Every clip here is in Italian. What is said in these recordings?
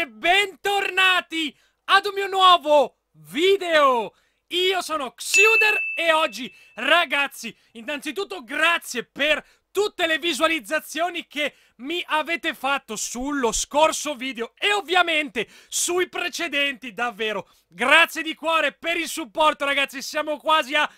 e bentornati ad un mio nuovo video! Io sono Xiuder e oggi, ragazzi, innanzitutto grazie per tutte le visualizzazioni che mi avete fatto sullo scorso video e ovviamente sui precedenti, davvero. Grazie di cuore per il supporto, ragazzi, siamo quasi a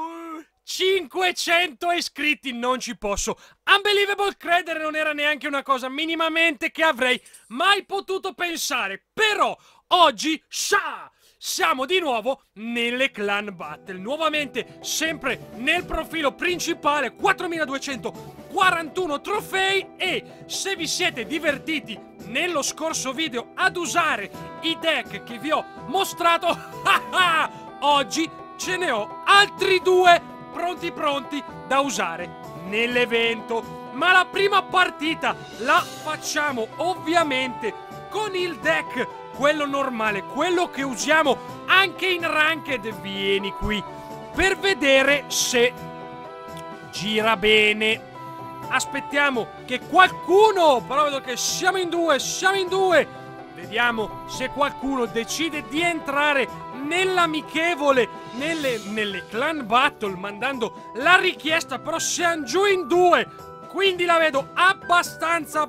500 iscritti, non ci posso. Unbelievable credere, non era neanche una cosa minimamente che avrei mai potuto pensare. Però oggi, siamo di nuovo nelle Clan Battle, nuovamente sempre nel profilo principale, 4241 trofei. E se vi siete divertiti nello scorso video ad usare i deck che vi ho mostrato, oggi ce ne ho altri due pronti da usare nell'evento. Ma la prima partita la facciamo ovviamente con il deck, quello normale, quello che usiamo anche in Ranked. Vieni qui per vedere se gira bene. Aspettiamo che qualcuno, però vedo che siamo in due. Vediamo se qualcuno decide di entrare nell'amichevole, nelle Clan Battle, mandando la richiesta. Però siamo giù in due, quindi la vedo abbastanza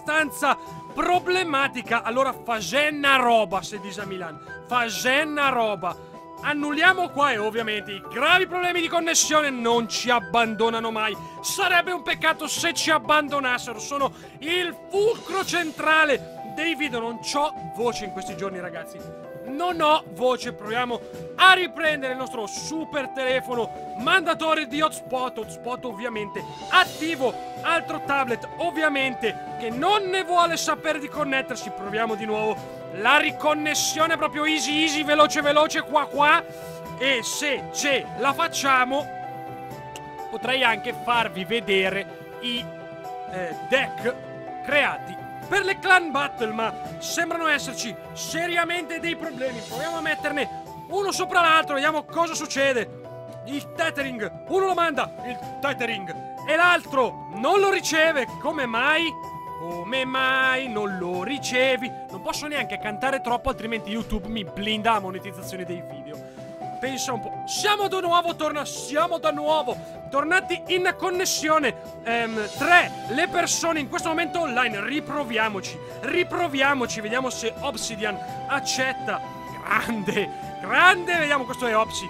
problematica. Allora facenna roba, se dice a Milan, facenna roba. Annulliamo qua e ovviamente i gravi problemi di connessione non ci abbandonano mai. Sarebbe un peccato se ci abbandonassero. Sono il fulcro centrale dei video. Non c'ho voce in questi giorni, ragazzi, non ho voce. Proviamo a riprendere il nostro super telefono mandatore di hotspot ovviamente attivo, altro tablet ovviamente che non ne vuole sapere di connettersi. Proviamo di nuovo la riconnessione proprio easy, veloce qua. E se ce la facciamo potrei anche farvi vedere i deck creati per le Clan Battle, ma sembrano esserci seriamente dei problemi. Proviamo a metterne uno sopra l'altro, vediamo cosa succede. Il tethering, uno lo manda, il tethering, e l'altro non lo riceve. Come mai? Come mai non lo ricevi? Non posso neanche cantare troppo, altrimenti YouTube mi blinda la monetizzazione dei video. Pensa un po'. Siamo da nuovo tornati in connessione. 3 le persone in questo momento online. Riproviamoci. Vediamo se Obsidian accetta. Grande. Vediamo, questo è Opsi,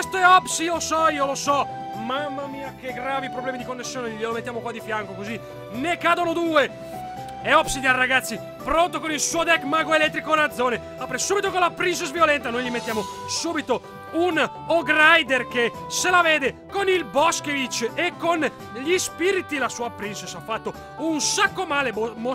io lo so. Mamma mia, che gravi problemi di connessione. Glielo mettiamo qua di fianco, così ne cadono 2. E Obsidian, ragazzi, pronto con il suo deck mago elettrico razzone. Apre subito con la Princess violenta. Noi gli mettiamo subito un Ogrider che se la vede con il Boskevich e con gli spiriti. La sua Princess ha fatto un sacco male.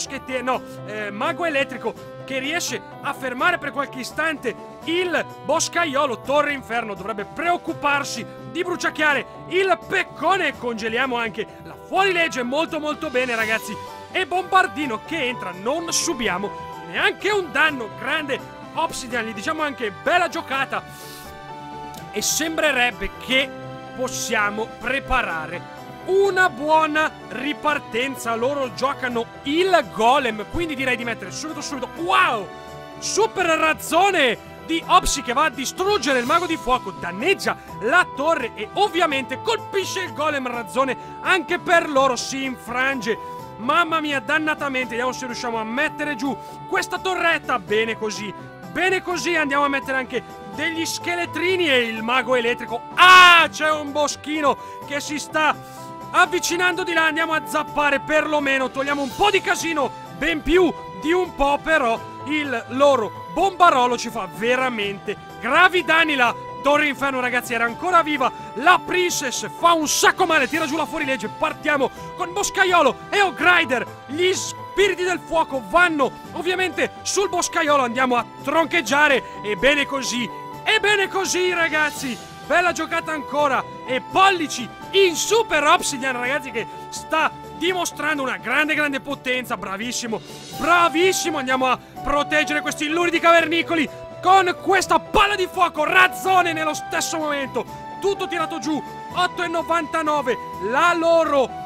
Mago elettrico che riesce a fermare per qualche istante il boscaiolo. Torre inferno dovrebbe preoccuparsi di bruciacchiare il peccone. E congeliamo anche la fuorilegge molto bene, ragazzi. E bombardino che entra, non subiamo neanche un danno. Grande Obsidian, gli diciamo anche bella giocata. E sembrerebbe che possiamo preparare una buona ripartenza. Loro giocano il golem, quindi direi di mettere subito. Wow! Super razzone di Opsi che va a distruggere il mago di fuoco, danneggia la torre e ovviamente colpisce il golem razzone. Anche per loro si infrange. Mamma mia, dannatamente. Vediamo se riusciamo a mettere giù questa torretta. Bene così. Andiamo a mettere anche degli scheletrini e il mago elettrico. C'è un boschino che si sta avvicinando di là. Andiamo a zappare perlomeno. Togliamo un po' di casino, ben più di un po'. Però il loro bombarolo ci fa veramente gravi danni. La Torre Inferno, ragazzi, era ancora viva. La Princess fa un sacco male, tira giù la fuorilegge. Partiamo con Boscaiolo e Ogrider. Gli spiriti del fuoco vanno ovviamente sul boscaiolo. Andiamo a troncheggiare. E bene così, ragazzi. Bella giocata ancora. E pollici in Super Obsidian, ragazzi, che sta dimostrando una grande potenza. Bravissimo. Andiamo a proteggere questi luridi cavernicoli con questa palla di fuoco razzone nello stesso momento. Tutto tirato giù. 8,99. La loro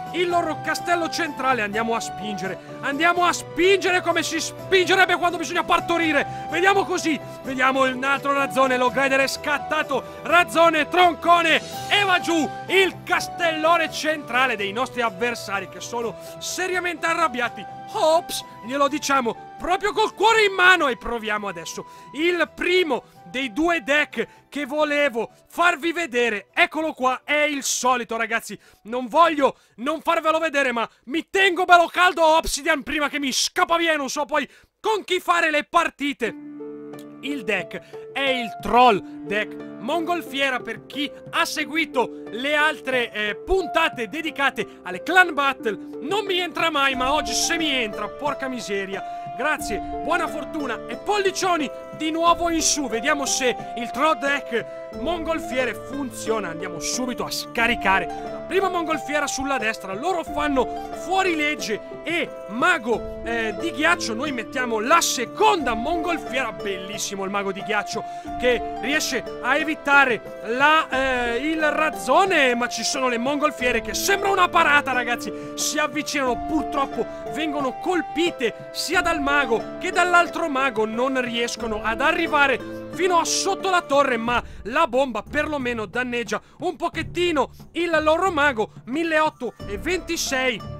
il loro castello centrale. Andiamo a spingere come si spingerebbe quando bisogna partorire. Vediamo così, vediamo il altro razzone, lo glider è scattato, razzone, troncone, e va giù il castellone centrale dei nostri avversari, che sono seriamente arrabbiati. Ops, glielo diciamo proprio col cuore in mano, e proviamo adesso il primo dei due deck che volevo farvi vedere. Eccolo qua, è il solito, ragazzi. Non voglio non farvelo vedere, ma mi tengo bello caldo Obsidian prima che mi scappa via, non so poi con chi fare le partite. Il deck è il Troll Deck Mongolfiera. Per chi ha seguito le altre puntate dedicate alle Clan Battle, non mi entra mai, ma oggi se mi entra, porca miseria. Grazie, buona fortuna e pollicioni di nuovo in su. Vediamo se il Troll Deck Mongolfiere funziona. Andiamo subito a scaricare la prima mongolfiera sulla destra. Loro fanno fuorilegge e mago di ghiaccio. Noi mettiamo la seconda mongolfiera. Bellissimo il mago di ghiaccio che riesce a evitare il razzone, ma ci sono le mongolfiere che sembra una parata, ragazzi. Si avvicinano, purtroppo vengono colpite sia dal mago che dall'altro mago. Non riescono ad arrivare fino a sotto la torre, ma la bomba perlomeno danneggia un pochettino il loro mago. 1826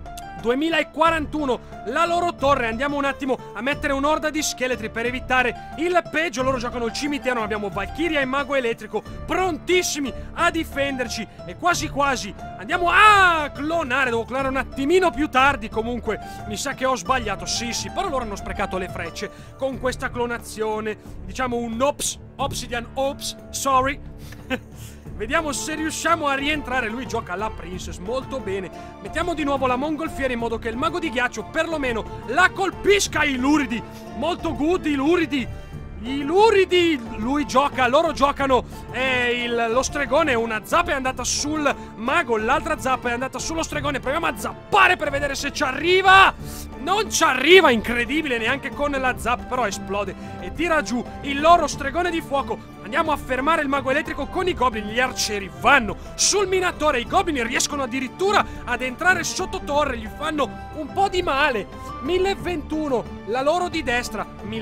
2041 la loro torre. Andiamo un attimo a mettere un'orda di scheletri per evitare il peggio. Loro giocano il cimitero, abbiamo Valchiria e mago elettrico prontissimi a difenderci, e quasi quasi andiamo a clonare. Devo clonare un attimino più tardi. Comunque mi sa che ho sbagliato. Sì, però loro hanno sprecato le frecce con questa clonazione. Diciamo un ops, Obsidian ops, sorry. Vediamo se riusciamo a rientrare. Lui gioca la Princess molto bene. Mettiamo di nuovo la mongolfiera in modo che il mago di ghiaccio perlomeno la colpisca. I luridi, molto good i luridi. I luridi, lui gioca, loro giocano lo stregone. Una zappa è andata sul mago, l'altra zappa è andata sullo stregone. Proviamo a zappare per vedere se ci arriva. Non ci arriva, incredibile, neanche con la zappa, però esplode e tira giù il loro stregone di fuoco. Andiamo a fermare il mago elettrico con i goblin. Gli arcieri vanno sul minatore. I goblin riescono addirittura ad entrare sotto torre. Gli fanno un po' di male. 1021 la loro di destra,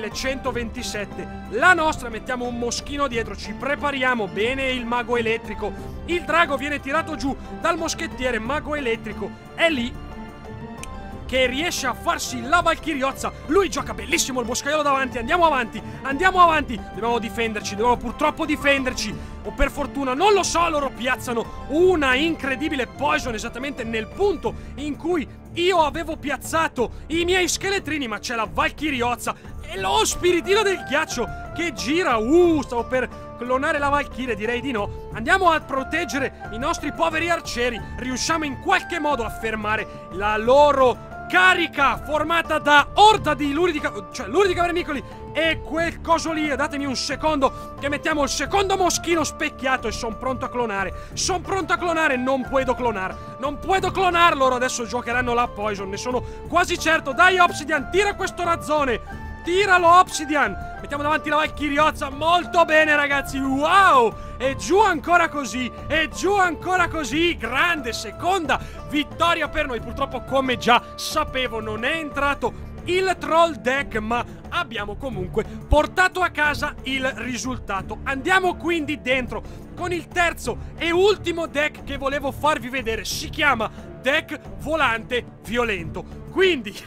1127 la nostra. Mettiamo un moschino dietro, ci prepariamo bene. Il mago elettrico, il drago viene tirato giù dal moschettiere. Mago elettrico è lì che riesce a farsi la valchiriozza. Lui gioca benissimo il boscaiolo davanti. Andiamo avanti, andiamo avanti. Dobbiamo difenderci, dobbiamo purtroppo difenderci. O per fortuna, non lo so. Loro piazzano una incredibile poison esattamente nel punto in cui io avevo piazzato i miei scheletrini. Ma c'è la valchiriozza e lo spiritino del ghiaccio che gira. Stavo per clonare la valchiria, direi di no. Andiamo a proteggere i nostri poveri arcieri. Riusciamo in qualche modo a fermare la loro carica formata da orda di luridi, cioè luridi cavernicoli e quel coso lì. Datemi un secondo che mettiamo il secondo moschino specchiato e sono pronto a clonare. Sono pronto a clonare. Non puedo clonar. Loro adesso giocheranno la poison, ne sono quasi certo. Dai Obsidian, tira questo razzone. Tiralo Obsidian. Mettiamo davanti la valchiriozza. Molto bene, ragazzi. Wow. E giù ancora così. E giù ancora così. Grande seconda vittoria per noi. Purtroppo, come già sapevo, non è entrato il Troll Deck, ma abbiamo comunque portato a casa il risultato. Andiamo quindi dentro con il terzo e ultimo deck che volevo farvi vedere. Si chiama Deck Volante Violento. Quindi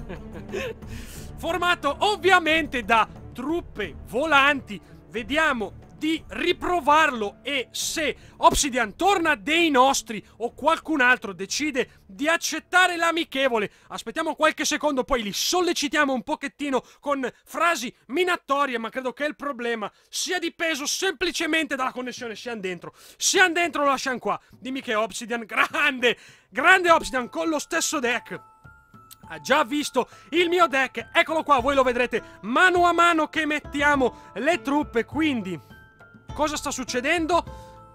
formato ovviamente da truppe volanti. Vediamo di riprovarlo, e se Obsidian torna dei nostri o qualcun altro decide di accettare l'amichevole, aspettiamo qualche secondo, poi li sollecitiamo un pochettino con frasi minatorie, ma credo che il problema sia dipeso semplicemente dalla connessione. Siamo dentro, lo lasciamo qua. Dimmi che Obsidian, grande Obsidian con lo stesso deck ha già visto il mio deck. Eccolo qua, voi lo vedrete mano a mano che mettiamo le truppe. Quindi cosa sta succedendo?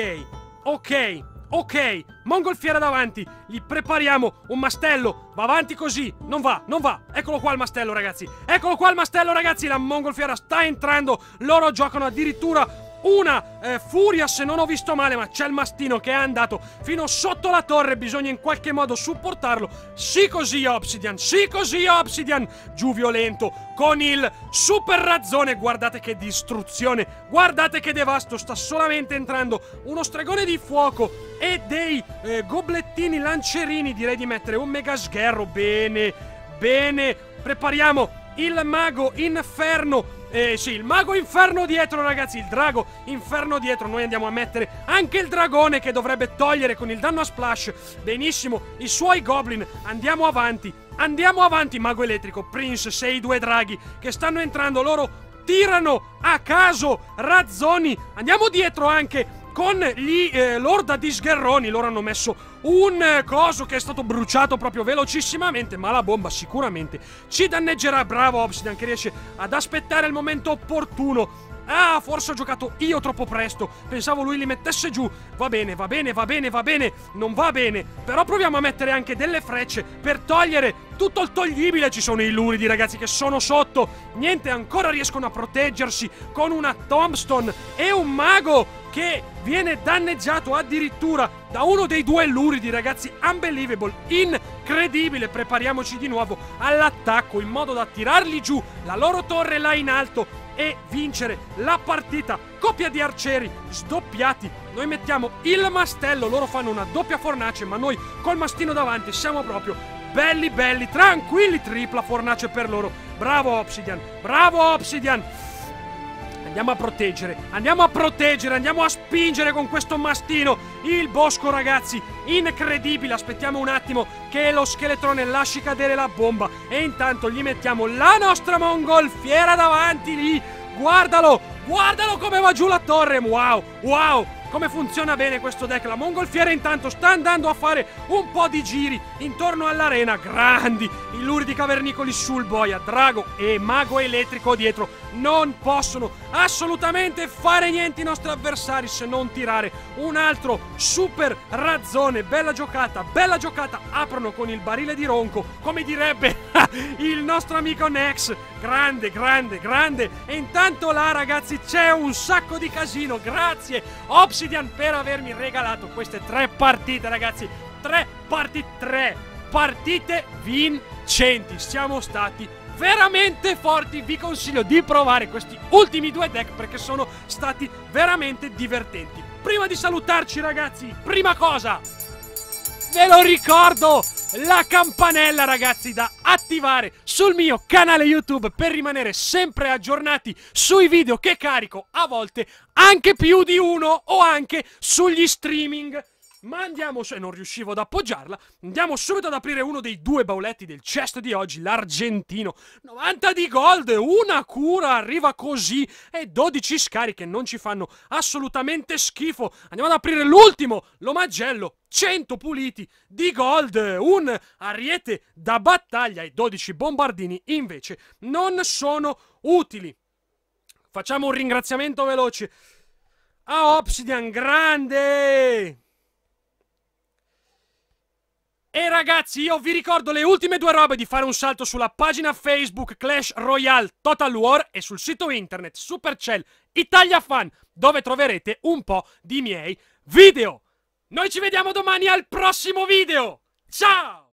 Ok, mongolfiera davanti. Gli prepariamo un mastello. Va avanti così, non va. Eccolo qua il mastello, ragazzi. La mongolfiera sta entrando. Loro giocano addirittura una furia se non ho visto male, ma c'è il mastino che è andato fino sotto la torre, bisogna in qualche modo supportarlo. Sì così Obsidian, sì così Obsidian, giù violento con il super razzone, guardate che distruzione, guardate che devasto, sta solamente entrando uno stregone di fuoco e dei goblettini lancerini, direi di mettere un mega sgherro, bene, bene, prepariamo il mago inferno. Sì, il mago inferno dietro, ragazzi, il drago inferno dietro. Noi andiamo a mettere anche il dragone che dovrebbe togliere con il danno a splash. Benissimo, i suoi goblin. Andiamo avanti, mago elettrico, Prince, sei due draghi che stanno entrando, loro tirano a caso razzoni. Andiamo dietro anche con gli Lorda di Sgherroni. Loro hanno messo un coso che è stato bruciato proprio velocissimamente, ma la bomba sicuramente ci danneggerà. Bravo Obsidian che riesce ad aspettare il momento opportuno. Ah, forse ho giocato io troppo presto. Pensavo lui li mettesse giù. Va bene, va bene, va bene, va bene. Non va bene. Però proviamo a mettere anche delle frecce per togliere tutto il toglibile. Ci sono i luridi, ragazzi, che sono sotto. Niente, ancora riescono a proteggersi con una tombstone e un mago che viene danneggiato addirittura da uno dei due luridi, ragazzi. Unbelievable, incredibile. Prepariamoci di nuovo all'attacco in modo da tirarli giù la loro torre là in alto e vincere la partita. Coppia di arcieri sdoppiati. Noi mettiamo il mastello, loro fanno una doppia fornace, ma noi col mastino davanti siamo proprio belli belli, tranquilli. Tripla fornace per loro. Bravo Obsidian, bravo Obsidian. Andiamo a proteggere, andiamo a spingere con questo mastino il bosco, ragazzi. Incredibile, aspettiamo un attimo che lo scheletrone lasci cadere la bomba e intanto gli mettiamo la nostra mongolfiera davanti lì. Guardalo, guardalo come va giù la torre. Wow, wow, come funziona bene questo deck. La mongolfiera intanto sta andando a fare un po' di giri intorno all'arena. Grandi i luridi cavernicoli sul boia. Drago e mago elettrico dietro non possono assolutamente fare niente i nostri avversari se non tirare un altro super razzone. Bella giocata, bella giocata. Aprono con il barile di ronco, come direbbe il nostro amico Nex. Grande, grande, grande. E intanto là, ragazzi, c'è un sacco di casino. Grazie Obsidian per avermi regalato queste 3 partite, ragazzi. 3 partite vincenti. Siamo stati veramente forti. Vi consiglio di provare questi ultimi 2 deck perché sono stati veramente divertenti. Prima di salutarci, ragazzi, prima cosa, ve lo ricordo, la campanella, ragazzi, da attivare sul mio canale YouTube per rimanere sempre aggiornati sui video che carico, a volte anche più di uno, o anche sugli streaming. Ma andiamo, se non riuscivo ad appoggiarla, andiamo subito ad aprire uno dei 2 bauletti del chest di oggi, l'argentino. 90 di gold, una cura, arriva così, e 12 scariche, non ci fanno assolutamente schifo. Andiamo ad aprire l'ultimo, l'omagello, 100 puliti di gold, un ariete da battaglia e 12 bombardini invece non sono utili. Facciamo un ringraziamento veloce a Obsidian, grande! E ragazzi, io vi ricordo le ultime 2 robe: di fare un salto sulla pagina Facebook Clash Royale Total War e sul sito internet Supercell Italia Fan, dove troverete un po' di miei video. Noi ci vediamo domani al prossimo video. Ciao!